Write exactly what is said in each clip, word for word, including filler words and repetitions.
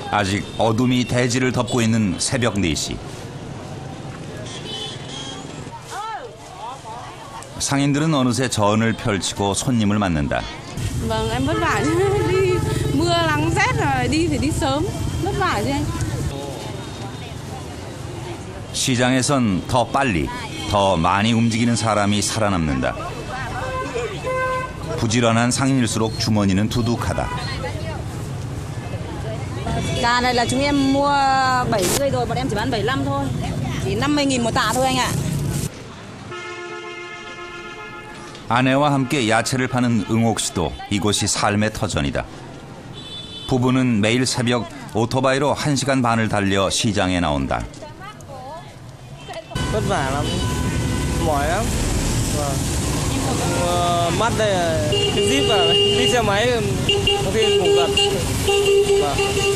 아직 어둠이 대지를 덮고 있는 새벽 네 시. 상인들은 어느새 전을 펼치고 손님을 맞는다. Vâng, em vất vả chứ. Đi mưa nắng rét rồi đi phải đi sớm. Vất vả chứ anh. 시장에선 더 빨리, 더 많이 움직이는 사람이 살아남는다. 부지런한 상인일수록 주머니는 두둑하다. Gà này là chúng em mua bảy mươi rồi, bọn em chỉ bán bảy mươi lăm thôi. Chỉ năm mươi nghìn một tạ thôi anh ạ. 아내와 함께 야채를 파는 응옥 씨도 이곳이 삶의 터전이다. 부부는 매일 새벽 오토바이로 한 시간 반을 달려 시장에 나온다. vất vả lắm, mỏi lắm. Vâng. Mắt đây là cái zip vào, đi xe máy có khi ngủ gật. Vâng.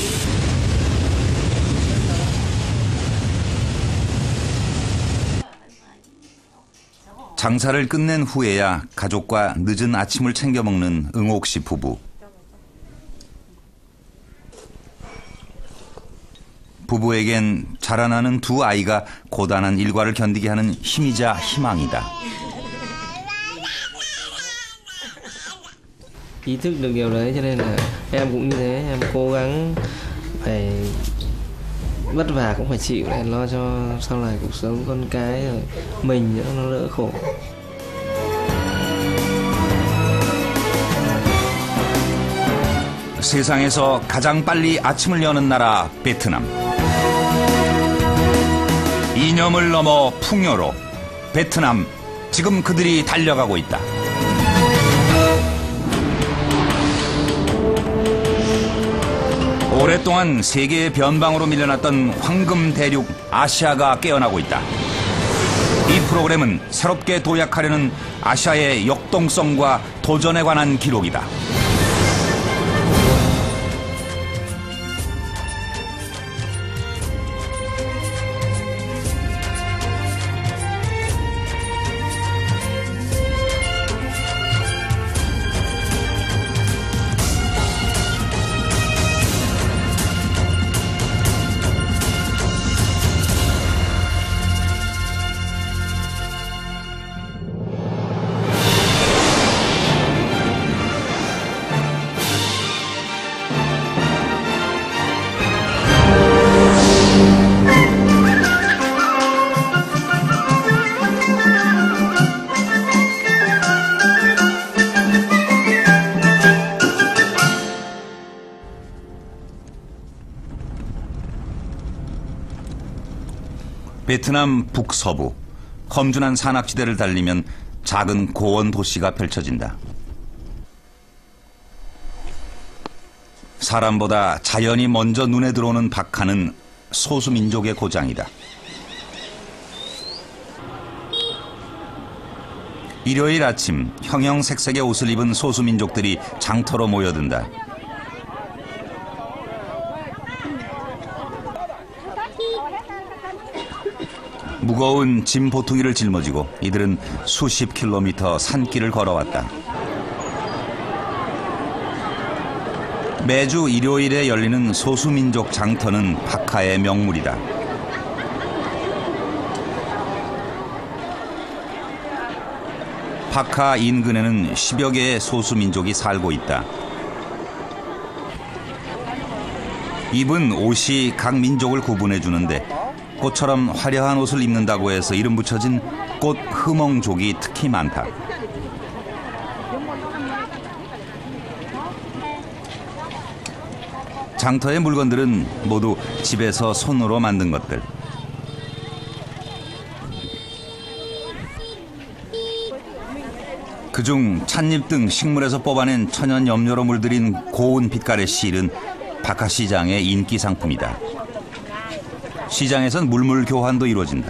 장사를 끝낸 후에야 가족과 늦은 아침을 챙겨 먹는 응옥 씨 부부. 부부에겐 자라나는 두 아이가 고단한 일과를 견디게 하는 힘이자 희망이다. Ý thức được điều đấy cho nên là em cũng như thế, em cố gắng phải vất vả cũng phải chịu để lo cho sau này cuộc sống con cái rồi mình nữa nó đỡ khổ. 세상에서 가장 빨리 아침을 여는 나라 베트남. 이념을 넘어 풍요로 베트남, 지금 그들이 달려가고 있다. 오랫동안 세계의 변방으로 밀려났던 황금 대륙 아시아가 깨어나고 있다. 이 프로그램은 새롭게 도약하려는 아시아의 역동성과 도전에 관한 기록이다. 베트남 북서부, 험준한 산악지대를 달리면 작은 고원 도시가 펼쳐진다. 사람보다 자연이 먼저 눈에 들어오는 박하는 소수민족의 고장이다. 일요일 아침 형형색색의 옷을 입은 소수민족들이 장터로 모여든다. 무거운 짐 보퉁이를 짊어지고 이들은 수십 킬로미터 산길을 걸어왔다. 매주 일요일에 열리는 소수민족 장터는 박하의 명물이다. 박하 인근에는 십여 개의 소수민족이 살고 있다. 입은 옷이 각 민족을 구분해 주는데 꽃처럼 화려한 옷을 입는다고 해서 이름 붙여진 꽃 흐멍족이 특히 많다. 장터의 물건들은 모두 집에서 손으로 만든 것들. 그중 찻잎 등 식물에서 뽑아낸 천연 염료로 물들인 고운 빛깔의 실은 박하 시장의 인기 상품이다. 시장에선 물물 교환도 이루어진다.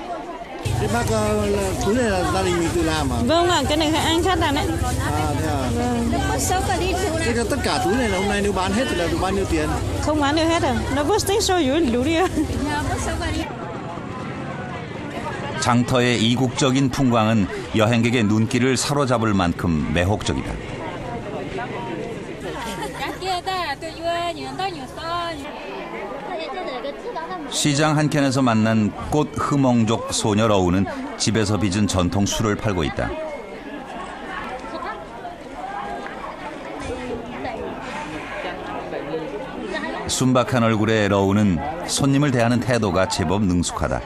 Vâng ạ, cái này anh khách làm đấy. À, thế à? Vâng. Thế tất cả túi này là hôm nay nếu bán hết thì là được bao nhiêu tiền? Không bán được hết à? Nó bớt tính sôi dưới đủ đi. 장터의 이국적인 풍광은 여행객의 눈길을 사로잡을 만큼 매혹적이다. 시장 한켠에서 만난 꽃 흐몽족 소녀 러우는 집에서 빚은 전통 술을 팔고 있다. 순박한 얼굴의 러우는 손님을 대하는 태도가 제법 능숙하다.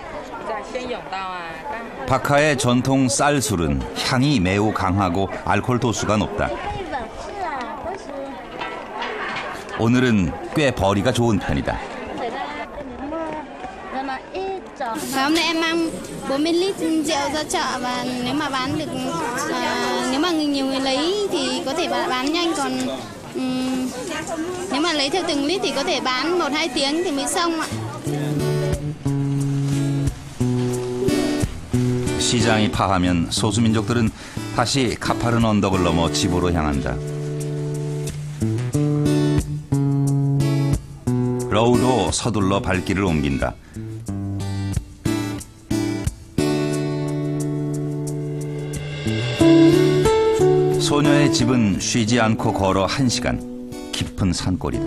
박하의 전통 쌀술은 향이 매우 강하고 알코올 도수가 높다. 오늘은 꽤 벌이가 좋은 편이다. Và hôm nay em mang bốn mươi lít rượu ra chợ và nếu mà bán được à, nếu mà nhiều người lấy thì có thể bán nhanh, còn um, nếu mà lấy theo từng lít thì có thể bán một hai tiếng thì mới xong ạ. 시장이 파하면 소수민족들은 다시 가파른 언덕을 넘어 집으로 향한다. 러우도 서둘러 발길을 옮긴다. 소녀의 집은 쉬지 않고 걸어 한 시간, 깊은 산골이다.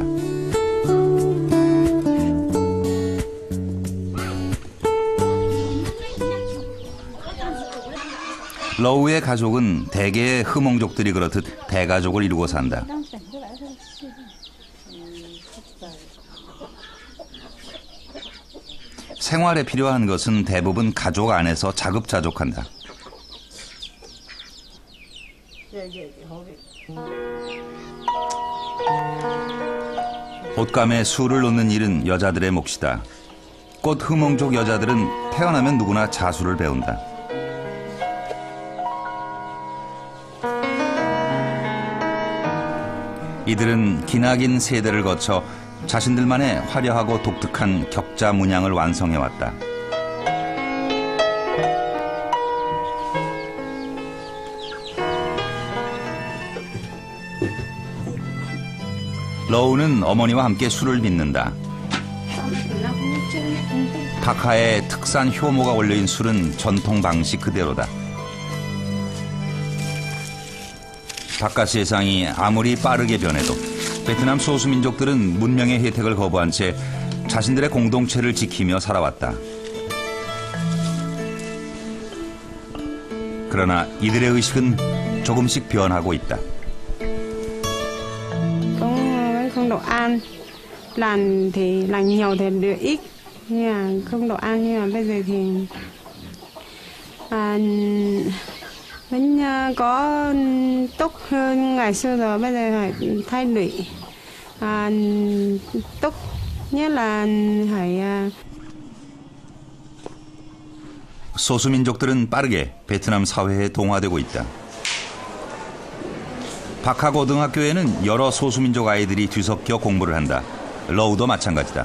러우의 가족은 대개의 흐몽족들이 그렇듯 대가족을 이루고 산다. 생활에 필요한 것은 대부분 가족 안에서 자급자족한다. 옷감에 술을 놓는 일은 여자들의 몫이다. 꽃 흐몽족 여자들은 태어나면 누구나 자수를 배운다. 이들은 기나긴 세대를 거쳐 자신들만의 화려하고 독특한 격자 문양을 완성해왔다. 러우는 어머니와 함께 술을 빚는다. 박하의 특산 효모가 올려인 술은 전통 방식 그대로다. 바깥 세상이 아무리 빠르게 변해도 베트남 소수민족들은 문명의 혜택을 거부한 채 자신들의 공동체를 지키며 살아왔다. 그러나 이들의 의식은 조금씩 변하고 있다. Không đồ ăn, làm thì làm nhiều thì được ít, nhưng mà không đồ ăn, nhưng mà bây giờ thì à, vẫn có tốt hơn ngày xưa rồi, bây giờ phải thay đổi à, tốt nhất là phải à... 소수민족들은 빠르게 베트남 사회에 동화되고 있다. 박하 고등학교에는 여러 소수민족 아이들이 뒤섞여 공부를 한다. 러우도 마찬가지다.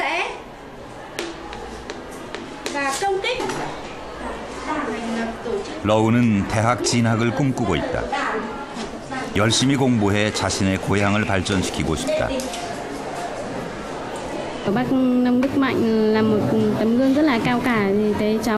러우는 대학 진학을 꿈꾸고 있다. 열심히 공부해 자신의 고향을 발전시키고 싶다. Bác Nông Đức Mạnh là một tấm gương rất là cao cả, thì thấy cháu